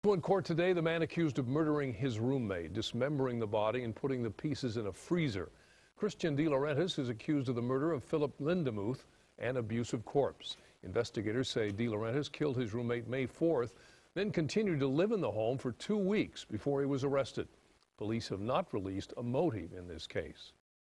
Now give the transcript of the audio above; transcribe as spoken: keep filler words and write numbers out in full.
In court today, the man accused of murdering his roommate, dismembering the body and putting the pieces in a freezer. Christian DeLaurentis is accused of the murder of Philip Lindemuth, an abusive corpse. Investigators say DeLaurentis killed his roommate May fourth, then continued to live in the home for two weeks before he was arrested. Police have not released a motive in this case.